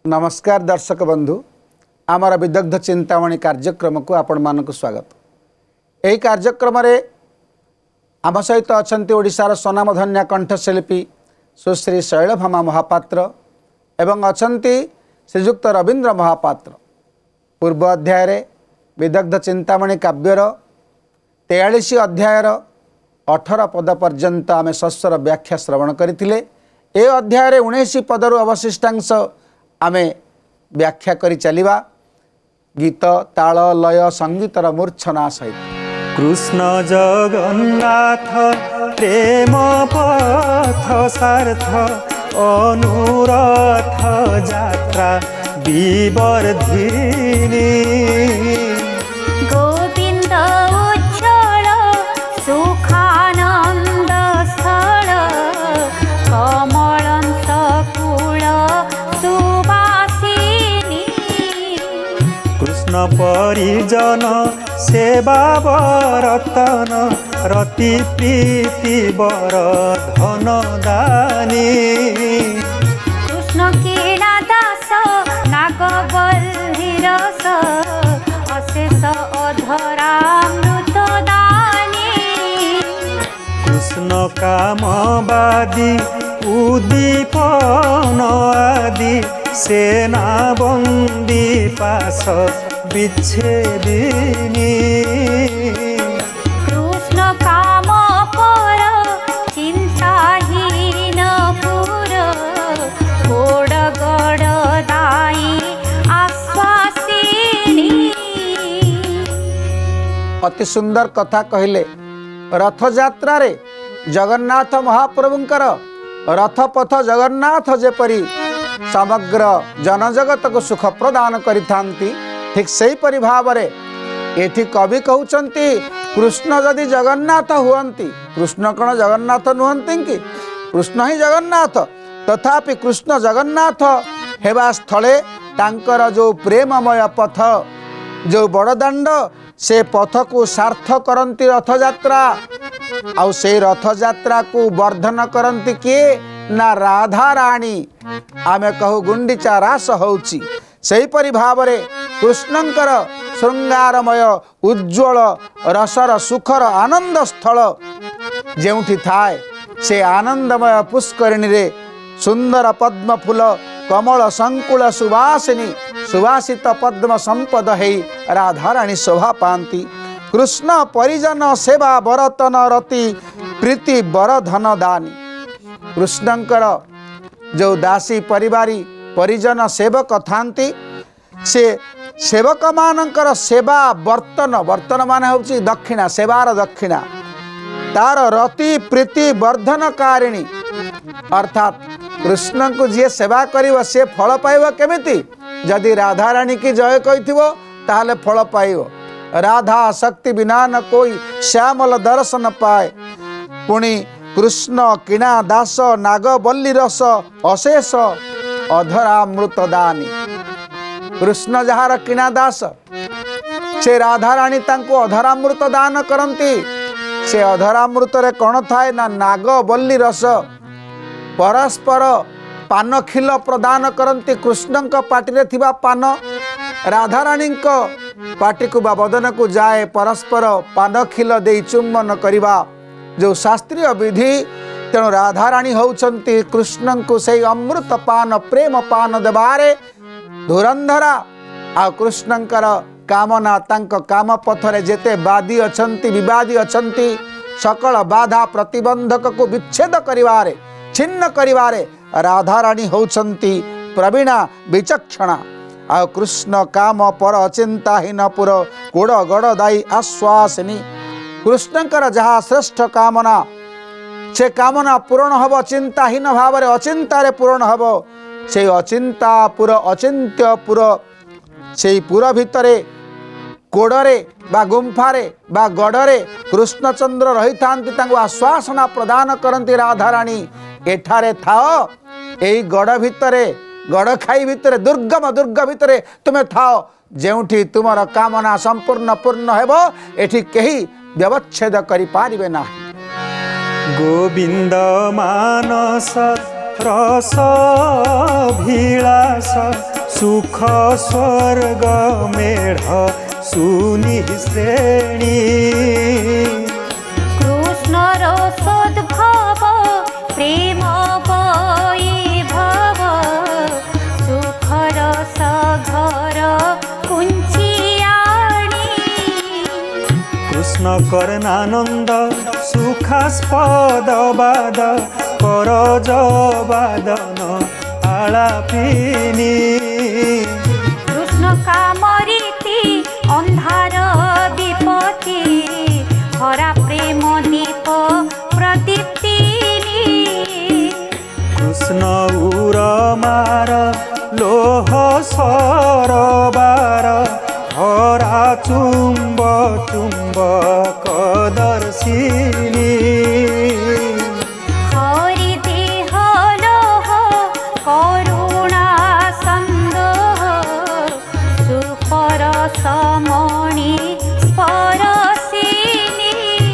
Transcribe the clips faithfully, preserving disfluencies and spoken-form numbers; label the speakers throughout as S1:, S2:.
S1: नमस्कार दर्शक बंधु आमर विदग्ध चिंतामणि कार्यक्रम को आपण मानक स्वागत। यही कार्यक्रम आम सहित अच्छा ओडिशार स्वनामधन्या कंठशिल्पी सुश्री शैलभामा महापात्र एवं अच्छा श्रीजुक्त रवींद्र महापात्र। पूर्व अध्याय विदग्ध चिंतामणि काव्यर तेयालीस अध्यायर अठर पद पर्यंत आम शस्वर व्याख्या श्रवण करथिले। ए अध्याय उन्नीस पदरु अवशिष्टांश आमे व्याख्या करी चलिबा गीत ताल लय संगीतर मूर्छना सहित।
S2: कृष्ण जगन्नाथ प्रेम पथ सार्थ अनुरथ यात्रा विवर्धिनी
S3: गोविंद उज्ज्वल सुखानंद स्थल कमलंत कुल सुवासिनी
S2: कृष्ण परिजन सेवा बरतन रति प्रीति बर धन दानी
S3: कृष्ण कीड़ा दास नागवल्ली रस अशेष अधरामृत दानी
S2: कृष्ण कामवादी उद्दीपन आदि सेना बंदी पास विच्छेदिनी
S3: कृष्ण काम पर चिंताहीन पुर गोड़ गड़ दाई आश्वासिनी।
S1: अति सुंदर कथा कहले। रथ यात्रा रे जगन्नाथ महाप्रभुंकर रथपथ जगन्नाथ जेपरी समग्र जनजगत को सुख प्रदान करिथांती ठीक सही परि भाव रे एठी कवि कहउचंती कृष्ण जदि जगन्नाथ हुअंती कृष्ण कण जगन्नाथ नुहंती कि कृष्ण ही जगन्नाथ तथापि कृष्ण जगन्नाथ हेबा स्थले तांकर जो प्रेममय पथ जो बड़दाण्ड से पथ को सार्थ करंती रथ यात्रा आउ से रथ यात्रा को वर्धन करंती किए ना राधा रानी आमे कहू गुंडीचा रास होउची। सही परि भाव रे कृष्णंकर श्रृंगारमय उज्ज्वल रसर सुखर आनंद स्थल जेउठी थाए से आनंदमय पुष्करिणी रे सुंदर पद्म फूल कमल संकुल सुवासिनी सुवासित पद्म संपद है राधा रानी शोभा पाती। कृष्ण परिजन सेवा बरतन रति प्रीति बर धन दानी कृष्णंकर जो दासी परिवारी परिजन सेवक थांती से सेवक मानकर सेवा बर्तन बर्तन मान होची दक्षिणा सेवार दक्षिणा तार रति प्रीति वर्धनकारिणी अर्थात कृष्ण को जी सेवा करिव से फल पाइब केमिति जदि राधा रानी की जय कहिथिबो ताहले फल पाइब। राधा शक्ति बिना न कोई श्यामल दर्शन पाए। पुणी कृष्ण किणा दास नागवल्ली रस अशेष अधरामृत दानी कृष्ण जहार किणा दास से राधा रानी तांको अधरामृत दान करंती। से अधरामृत रे कौन थाए ना नागवल्ली रस परस्पर पान खिल प्रदान करंती। कृष्ण पाटी रे थिबा पान राधा रानी पाटी को बा बदन को जाए परस्पर पान खिल दे चुम्बन करिबा जो शास्त्रीय विधि। तेणु राधा रानी होउचंती कृष्ण को से अमृत पान प्रेम पान देवारे धुरंधरा आ कृष्णंकर कामना तांक काम पथरे जेते बादी अछंती विवादी अछंती सकल बाधा प्रतिबंधक को विच्छेद करिवारे छिन्न करिवारे राधा रानी होउचंती प्रवीणा विचक्षणा आ कृष्ण काम पर अचिंताहीन पुर गोड़ गड़ दाई आश्वासिनी कृष्णंकर जहाँ श्रेष्ठ कामना से कामना पूर्ण हब चिंताहीन भाव रे अचिंतारे पूर्ण हब से अचिंता पुर अचिंत्य पुर से पुर भितरे कोड़रे बा गुंफारे बा गड़रे कृष्णचंद्र रही थांती तांको आश्वासना प्रदान करंती राधा रानी एठारे थाओ एई गड़ भितरे गड़ खाई भितरे दुर्गम दुर्ग भितरे तुमे थाओ जेउठी तुमर कामना संपूर्ण पूर्ण हेबो एठी केही व्यवच्छेद करि पारिबे नाही।
S2: गोविंद मानस रस अभिलाष सुख स्वर्ग मेढ सुनि श्रेणी
S3: कृष्ण रसोद्भव प्रेम वैभव सुख रस घर कुञ्चियाणी
S2: कृष्ण कर्णानंद सुखास्पद बाद करज बादन आलापिनी
S3: कृष्ण कामरीति अंधार विपत्ति हरा प्रेम दीप प्रदीप्तिनी
S2: कृष्ण उरमार लोह सरबार हरा चुम्ब चुम्बक दर्शिनी
S3: हरि देह लोह करुणा संदोह सुपर समणि स्परसिनी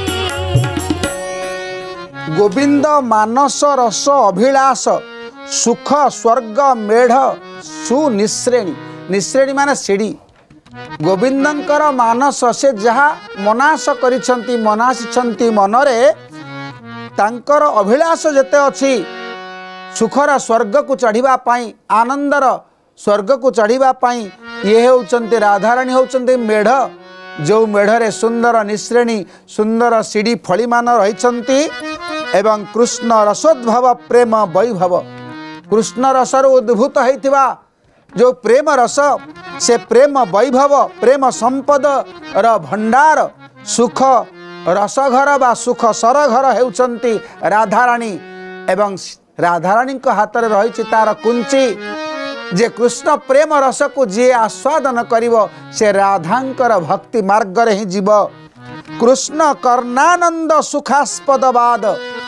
S1: गोविंद मानस रस अभिलाष सुख स्वर्ग मेढ़ सुनिश्रेणी निश्रेणी माने सीढ़ी गोविंदंकर मानस से जहाँ मनास करिछंती मनासिछंती मनरे तांकर अभिलाष जेते अछि सुखर स्वर्ग को चढ़िबा पाई आनंदर स्वर्ग को चढ़िबा पाई ये होउचंती राधाराणी होउचंती मेढ़ जो मेढ़रे सुंदर निश्रेणी सुंदर सीढ़ी फलीमान रहिछंती एवं कृष्ण रसोद्भव प्रेम वैभव कृष्ण रसर उद्भूत होइथिबा जो प्रेम रस से प्रेम वैभव प्रेम संपद र भंडार सुख रसघर बा सुख सरघर हेउचंती राधाराणी एवं राधाराणी हाथ में रही तार कुंची जे कृष्ण प्रेम रस को जी आस्वादन करिवो से राधांकर भक्ति मार्ग रे ही जीव कृष्ण कर्णानंद सुखास्पद बाद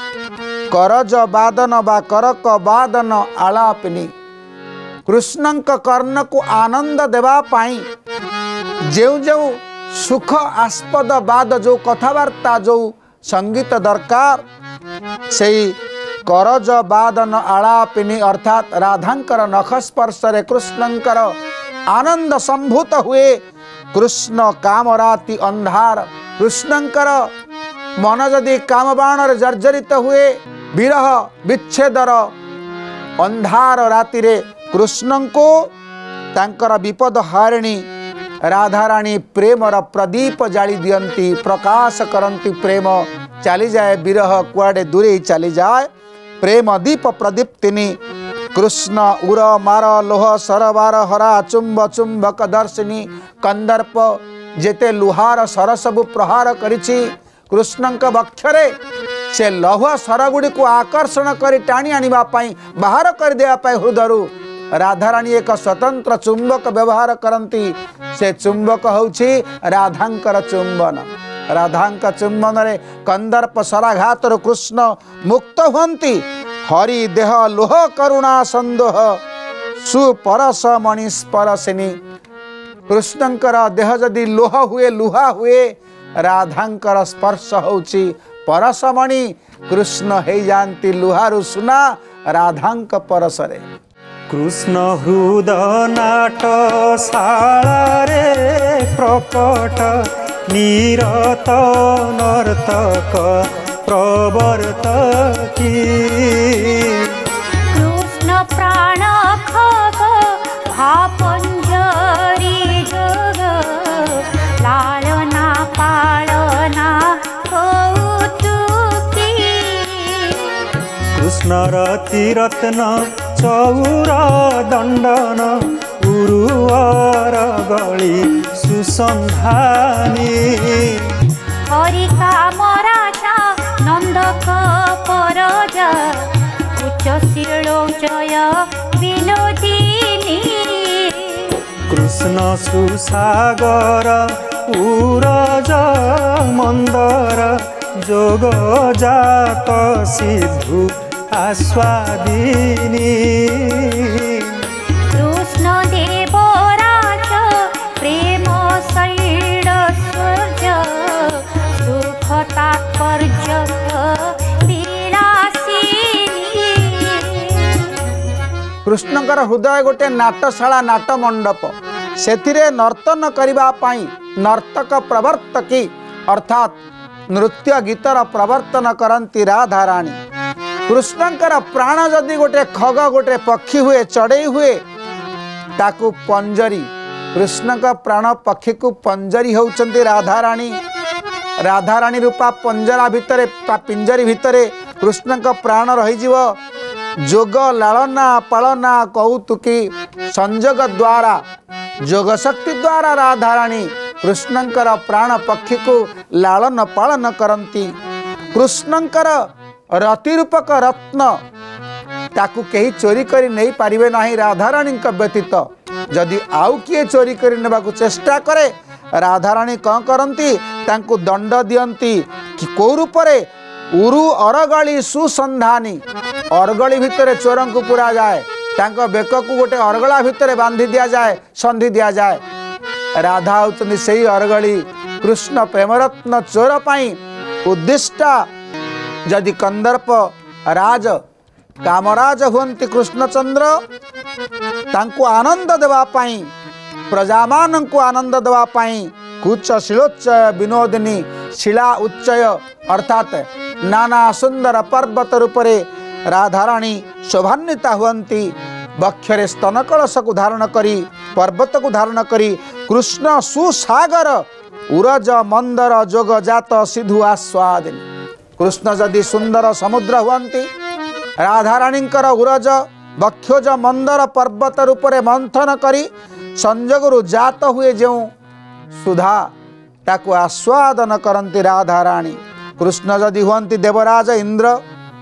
S1: करज बादन बा करक बादन आलापिनी कृष्णंक कर्ण को आनंद देवा पाई जो जो सुख आस्पद बाद जो कथबार्ता जो संगीत दरकार से करज बादन आलापिनी अर्थात राधांकर नख स्पर्श रे कृष्णंकर आनंद संभूत हुए कृष्ण कामराति अंधार कृष्णंकर मन जदि कामबाण रे जर्जरित हुए विरह विच्छेदर अंधार राति रे कृष्ण को तांकर विपद हारिणी राधाराणी प्रेमर प्रदीप जाली दियंती प्रकाश करंती प्रेम चली जाए विरह कुआडे दूरे चली जाए प्रेम दीप प्रदीप्तिनी कृष्ण उर मार लोह सरबार हरा चुंब चुंबक दर्शिनी कंदर्प जेते लुहार सर सबु प्रहार करिछि कृष्णंक वक्षरे से लौह सर गुड़ी को आकर्षण कर टाणी आनिबा पाई बाहर कर देवा पाई हृदयरु राधाराणी एक स्वतंत्र चुंबक व्यवहार करती से चुंबक होउछि राधांकर चुंबन राधांक चुंबन रे कंदर्प सराघात कृष्ण मुक्त हुंती हरि देह लोह करुणा संदोह सुपरस मणिस्परसिनी कृष्णंकर देह जदि लोह हुए लुहा हुए राधांकर स्पर्श होउछि परसमणि कृष्ण हे जानती लुहारु सुना राधांक परसरे
S2: कृष्ण हृद नाट शाला रे प्रकट निरत नर्तक प्रवर्तकी
S3: कृष्ण प्राण खग भापंजरी जोग लालना पालना कौतुकी
S2: कृष्ण रति रत्न चौर दंडन उरुवर गली सुसंधानी
S3: हरि कामराजा नंदक परजा उच्च शिलोचय विनोदिनी
S2: कृष्ण सुसागर उरज मंदर जोग जात सिद्धू आस्वादिनी
S3: कृष्ण देवराज प्रेम शैल सूर्य सुख तात्पर्य विलासिनी
S1: कृष्णकर हृदय गोटे नाटशाला नाट मंडप से नर्तन करने नर्तक प्रवर्तकी अर्थात नृत्य गीतर प्रवर्तन करती राधा रानी। कृष्णकर प्राण जदि गोटे खग गोटे पक्षी हुए चढ़ई हुए ताकू पंजरी कृष्ण का प्राण पक्षी को पंजरी होउचंती राधा रानी। राधा रानी रूपा पंजरा भितरे पिंजरी भितरे कृष्ण का प्राण रहीजीव। जोग लालना पालना कौतुकी संजोग द्वारा जोग शक्ति द्वारा राधा रानी कृष्णकर प्राण पक्षी को लालन पालन करती। कृष्णकर रतिरूपक रत्न ताकू कहीं चोरी करी नहीं पारिबे नाही राधा रानी व्यतीत। जदि आउ किए चोरी करी नेबाकू चेष्टा करे राधा रानी कौन करती तांकू दंड दियंती कि को रूपरे उरु अरगली सुसंधानी अरगली भितर चोर को पुरा जाए तांको बेक को गोटे अरगला भितर बांधी दिया जाए संधि दिया जाए। राधा होचंदी सेही अरगली। कृष्ण प्रेमरत्न चोर पाई उद्दिष्टा जदि कंदर्प राज कामराज हुंती कृष्णचंद्र तांको आनंद देवा पाई प्रजामान को आनंद देवा पाई कुच शिलोच्चय विनोदिनी शिला उच्चय अर्थात नाना सुंदर पर्वत रूपरे राधाराणी शोभान्विता हुंती। बक्षरे स्तन कलश को धारण करी पर्वत को धारण करी कृष्ण सुसागर उरज मंदर जोग जात सिधु आस्वादिनी। कृष्ण जदि सुंदर समुद्र हुंती राधाराणी उरज बक्षोज मंदर पर्वत रूपरे मंथन करी संजोगरु जात हुए जो सुधा ताकू आस्वादन करती राधा रानी। कृष्ण जदि हुंती देवराज इंद्र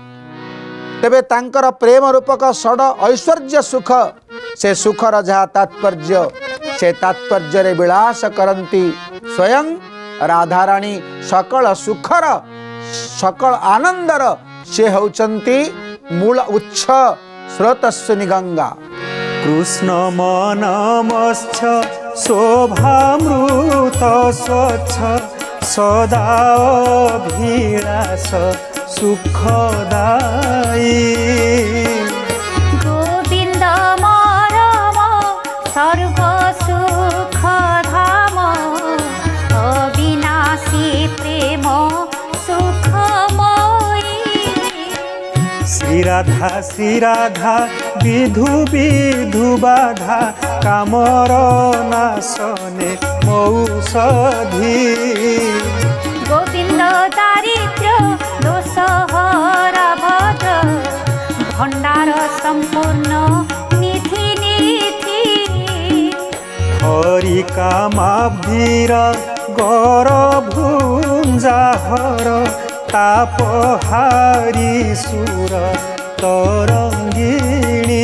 S1: तेबे तांकर प्रेम रूपक षड ऐश्वर्य सुख से सुखर जहा तात्पर्य से तात्पर्य रे विलास करती। स्वयं राधा रानी सकल सुखर सकल आनंदर से होचंती मूल उच्च स्रोतस्विनी गंगा।
S2: कृष्ण मनमश्च शोभामृत स्वच्छ सदा अभिलाष सुखदायी।
S3: गोविंद मरम सर्व सुख धाम अविनाशी प्रेम सुखमयी।
S2: श्री राधा श्री राधा विधु विधु बाधा कामर नाशने मौषधि।
S3: गोविंद दारिद्र्य दोषहर भद्र भंडार संपूर्ण निधि निधि।
S2: हरि कामाभीर गौर भुंजाहर तापहारी सुर तरंगिणी।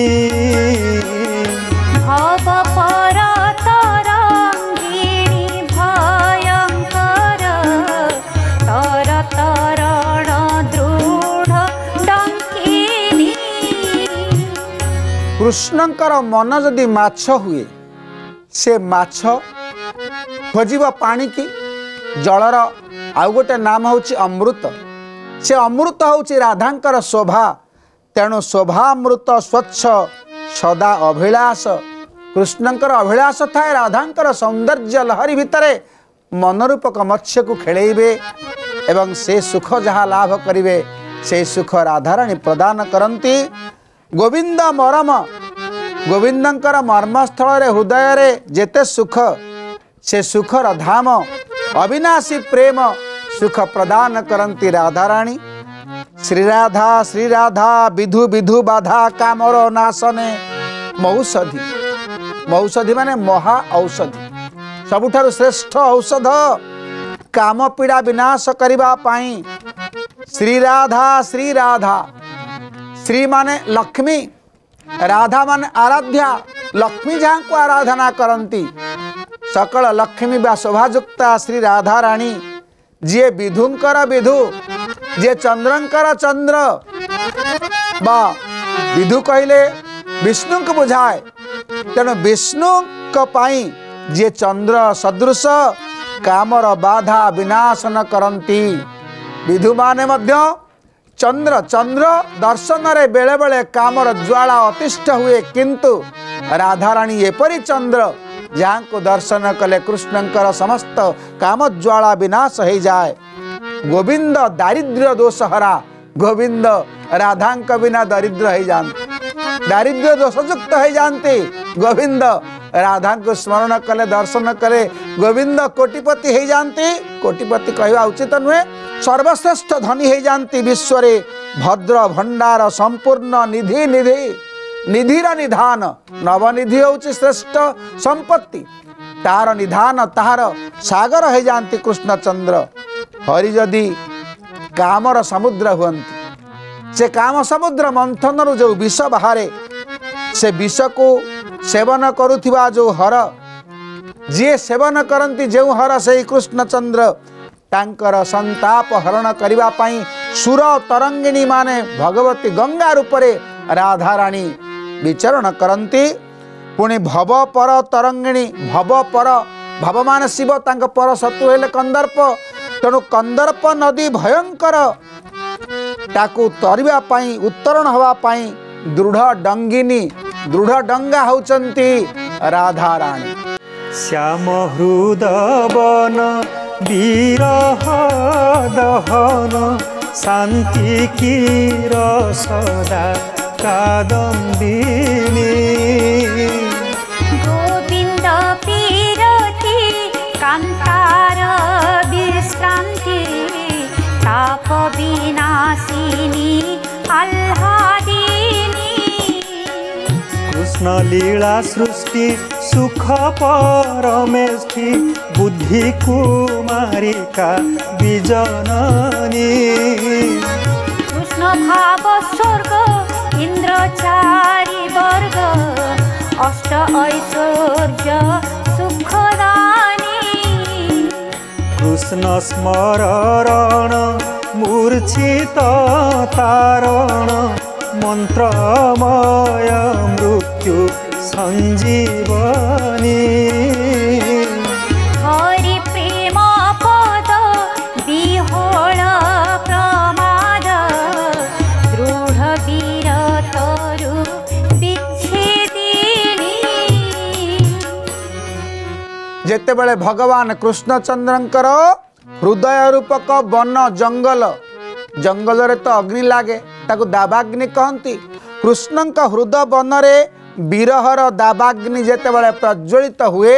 S3: भव पर तरंगिणी भयंकर तर तरण दृढ़ डंकिनी।
S1: कृष्णकर मन जदि माछ हुए से माछ खोजिब पानी की जलर आउ गोटे नाम होची अमृत। से अमृत होची राधांकर शोभा तेणु शोभामृत स्वच्छ सदा अभिलाष। कृष्णकर अभिलाष थाए राधांकर सौंदर्य लहरी भितरे मनरूपक मत्स्य को खेलेबे एवं से सुख जहाँ लाभ करिवे से सुख राधाराणी प्रदान करती। गोविंद मरम गोविंदंकर मर्मस्थल रे हृदय रे जेते सुख से सुखर धाम अविनाशी प्रेम सुख प्रदान करती राधाराणी। श्री राधा श्री राधा विधु विधु बाधा कामर नाशने मौषधि। मौषधि माने महा औषधि सबुठारु श्रेष्ठ औषध काम पीड़ा विनाश करबा पाई। श्री राधा श्री राधा श्री माने लक्ष्मी राधा माने आराध्या लक्ष्मी जहाँ को आराधना करती सकल लक्ष्मी बा शोभायुक्ता श्री राधा रानी जी विधुंकर विधु जे चंद्रंकर चंद्र बा विधु कहले विष्णु को बुझाए तेणु विष्णु पाई जे चंद्र सदृश कामर बाधा विनाशन करती। विधु माने मध्य चंद्र चंद्र दर्शन रे बेले बेले कामर ज्वाला अतिष्ठ हुए किंतु राधाराणी एपरी चंद्र जहाँ को दर्शन कले कृष्णंकर समस्त काम ज्वाला विनाश हो जाए। गोविंद दारिद्र्य दोष हरा गोविंद राधांक बिना दरिद्र हो जाते दारिद्र्य दोषयुक्त हो जाते गोविंद राधा को स्मरण कले दर्शन कले गोविंद कोटिपति हो जाते कोटिपति कहवा उचित नुहे सर्वश्रेष्ठ धनी हो जाती विश्व भद्र भंडार संपूर्ण निधि निधि निधिर निधान नवनिधि होची श्रेष्ठ संपत्ति तार निधान तार सागर हो जाती कृष्णचंद्र हरि जदि कामर समुद्र हुअन्ति से काम समुद्र मंथन जो विष बाहरे से विष को सेवन करुथिबा जो हर जी सेवन करती जो हर से कृष्णचंद्र तांकर संताप हरण करिबा पाई सुर तरंगिणी माने भगवती गंगा रूपरे राधाराणी विचरण करती पुणी भव पर तरंगिणी भव पर भव मान शिव तांक पर शत्रु हेले कंदर्प तेणु कंदर्प नदी भयंकर ताकू तरिबा पाई उत्तरण हवा पाई दृढ़ डंगिनी दृढ़ डंगा होचंती राधाराणी।
S2: श्याम हृदवन विरह दहन शांति की रसदा कादम्बिनी
S3: गोविंद पीरति कांतार विश्रांति ताप विनाशिनी आह्लादिनी
S2: कृष्ण लीला सृष्टि सुख परमेष्ठि बुद्धि कुमारिका विजननी
S3: कृष्ण भाव स्वर्ग इंद्रचारी वर्ग अष्ट ऐश्वर्य सुखदानी
S2: कृष्ण स्मरण मूर्छित तारण मंत्रमय मृत्यु संजीवनी
S3: हरि प्रेम पद विहोल प्रमाद दृढ़ वीरतरु विच्छेदिनी
S1: जेते बेले भगवान कृष्णचंद्रंकर हृदय रूपक वन जंगल जंगल रे तो अग्नि लागे ताकू दावाग्नि कहती कृष्णंक हृदय वन रे विरहर दावाग्नि जेते बेले प्रज्वलित हुए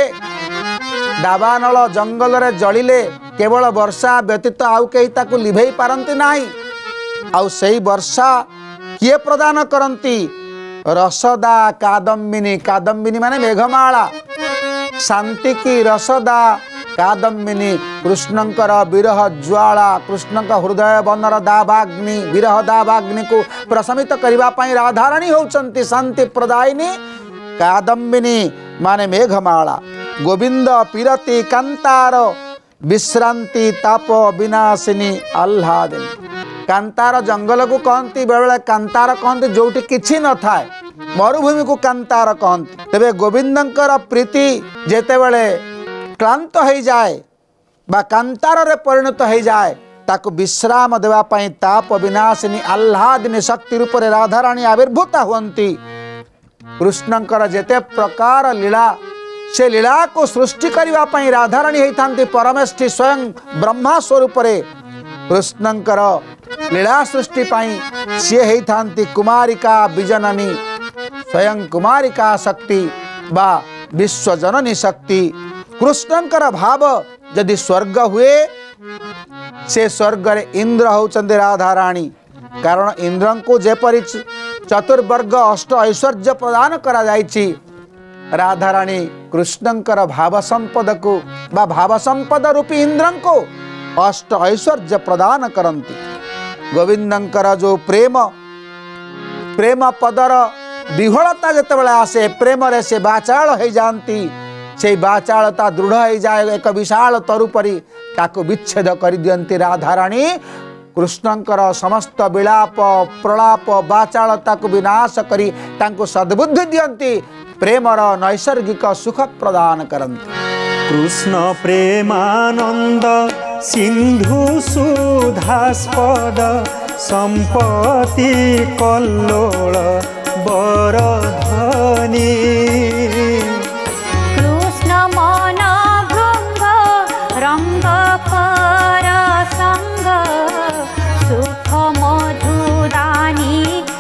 S1: दावानल जंगल रे जलिले केवल वर्षा व्यतीत आउ कहीं ताकू लिभेई पारंती नाही आउ सही वर्षा किए प्रदान करती रसदा कादम्बिनी कादम्बिनी माने मेघमाला शांति की रसदा कादम्बिनी कृष्णंकर विरह ज्वाला कृष्णंक हृदय बनर दावाग्नि विरह दावाग्नि को प्रशमित करबा पई राधाराणी होचंती शांति प्रदायिनी कादम्बिनी माने मेघमाला गोविंद पीरति कांतार विश्रांति ताप विनाशिनी आह्लादिनी कांतार जंगल को कहती बेले कांतार कहती जोटी किछि न थाए मरुभूमि को कांतार कहती तेबे गोविंदंकर प्रीति जेते बेले क्लांत हो जाए बा कांतार रे परिणत हो जाए ताकू विश्राम देवा पाई ताप विनाशिनी आह्लादिनी शक्ति रूप रे राधाराणी आविर्भूता हुअन्ति कृष्णंकर जेते प्रकार लीला से लीला को सृष्टि करबा पाई राधाराणी होइथांती परमेष्ठी स्वयं ब्रह्मा स्वरूप रे कृष्णंकर लीला सृष्टि पाई सी होइथांती कुमारिका विजननी स्वयं कुमारिका शक्ति बा विश्वजननी शक्ति कृष्णंकर भाव यदि स्वर्ग हुए से स्वर्ग रे इंद्र होचंदी राधाराणी कारण इंद्र को जेपरि चतुर्वर्ग अष्ट ऐश्वर्य प्रदान करा जायछि राधाराणी कृष्णंकर भाव संपद को बा भाव संपद रूपी इंद्र को अष्ट ऐश्वर्य प्रदान करंती गोविंदंकर जो प्रेम प्रेम पदर विह्वलता जेतेबेले आसे प्रेम रे से बाचाल हो जाती से बाचालता दृढ़ हो जाए एक विशाल तरुपरी ताको विच्छेद कर दियंती राधाराणी कृष्णंकर समस्त विलाप प्रलाप बाचालता को विनाश करी तांको सद्बुद्धि दियंती प्रेमर नैसर्गिक सुख प्रदान करंती
S2: कृष्ण प्रेमानंद सिंधु सुधास्पद संपत्ति कल्लोल बरधनी
S3: कृष्ण मन भृंग रंग पर संग सुख मधुदानी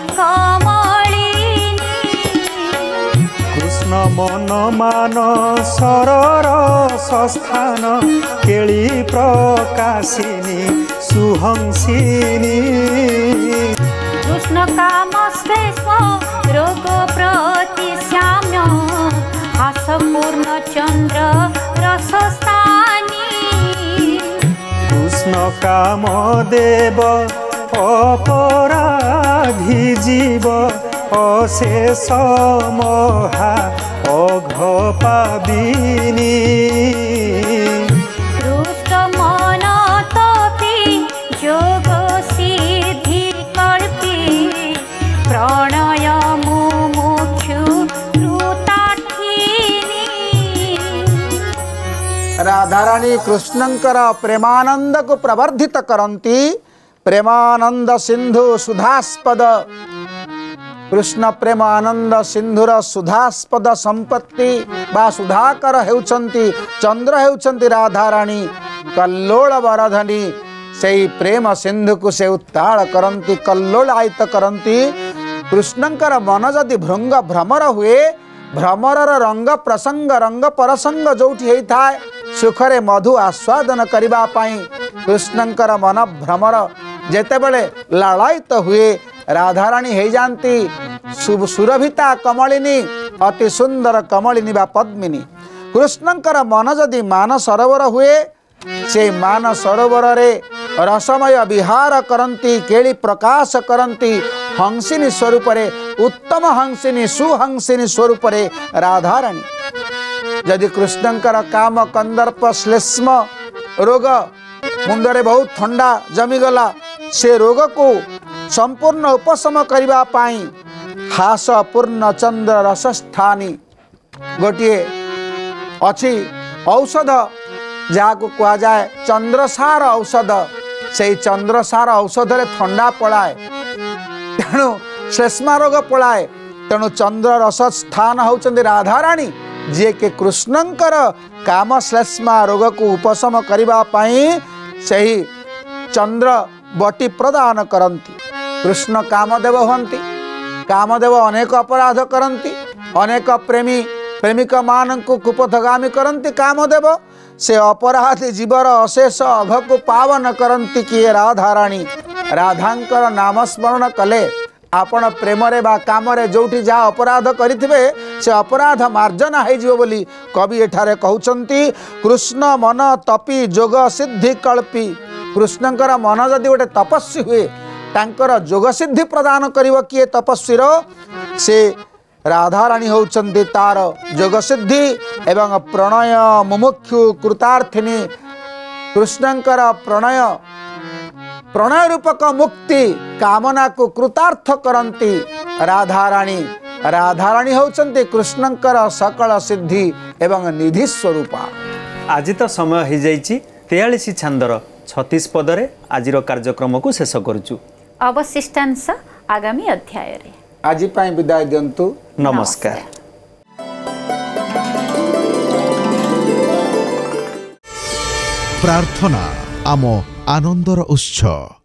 S3: कमलिनी
S2: कृष्ण मन मान सरर संस्थान केली प्रकाशिनी सुहंसिनी
S3: कृष्ण काम श्लेष्म रोग प्रतिश्याम्य हास पूर्ण चंद्र रसस्थानी
S2: कृष्ण काम देव अपराधी जीव अशेष महा अघ पाबिनी
S3: कृष्ण मन तपी जोग सिद्धि कल्पी प्रणय मुमुक्षु कृतार्थिनी
S1: राधाराणी कृष्णंकर प्रेमानंद को प्रवर्धित करती प्रेमानंद सिंधु सुधास्पद कृष्ण प्रेम आनंद सिंधुर सुधास्पद संपत्ति बा सुधाकर हेउचंती चंद्र हेउचंती राधाराणी कल्लोल वरधनी सेई प्रेम सिंधु को से उत्ताल करंती कल्लोलायित करंती कृष्णंकर मन जदि भृंग भ्रमर हुए भ्रमरर रंग प्रसंग रंग परसंग जोठी हेइथाय सुखरे मधु आस्वादन करिबा पाई कृष्णंकर मन भ्रमर जेतेबेले लालायित हुए राधाराणी हे जानती सुरभिता कमलिनी अति सुंदर कमलिनी बा पद्मिनी कृष्णंकर मन जदि मान सरोवर हुए से मान सरोवर रे रसमय विहार करंती केली प्रकाश करंती हंसिनी स्वरूप रे उत्तम हंसिनी सुहंसिनी स्वरूप रे राधाराणी यदि कृष्णंकर काम कंदर्प श्लेष्म रोग मुंडरे बहुत ठंडा जमीगला से रोग को संपूर्ण उपशम करने पाई हास पूर्ण चंद्र रसस्थानी गोटे अच्छी औषध जहाँ को कह जाए चंद्रसार औषध से चंद्रसार औषध रे ठंडा पलाए तेणु श्लेष्मा रोग पलाए तेणु चंद्र रस स्थान होचंदी राधाराणी जे के कृष्णंकर काम श्लेष्मा रोग को उपशम करने पाई सही चंद्र बटी प्रदान करती कृष्ण कामदेव हंती कामदेव अनेक अपराध करती अनेक प्रेमी प्रेमिका मान को कुपथगामी करती कामदेव से अपराधी जीवर अशेष अघ को पावन करती किए राधाराणी राधांकर नाम स्मरण कले आपण प्रेमरे बा कामरे जोठी जा अपराध करिथिबे से अपराध मार्जना हो जिवो बोली कवि एठारे कहउचंती कृष्ण मन तपी जोग सिद्धि कल्पी कृष्णंकर मन जदि गोटे तपस्वी हुए तांकर जोग सिद्धि प्रदान करिवो किए तपस्वीर से राधाराणी होउचंती तार जोग सिद्धि एवं प्रणय मुमुक्षु कृतार्थिनी कृष्णंकर प्रणय प्रणय रूपक मुक्ति कामना को कृतार्थ करंती राधाराणी राधाराणी होउचंती कृष्णंकर सकल सिद्धि एवं निधि स्वरूपा।
S2: आज तो समय हो जाइछि तेयालीस छांदर छत्तीस पदरे आजिर कार्यक्रम को शेष करुचु
S3: अवशिष्टांश आगामी अध्याय रे
S1: आज पाई विदाय दियंतु
S2: नमस्कार, नमस्कार।
S4: प्रार्थना आम आनंदर उत्सव।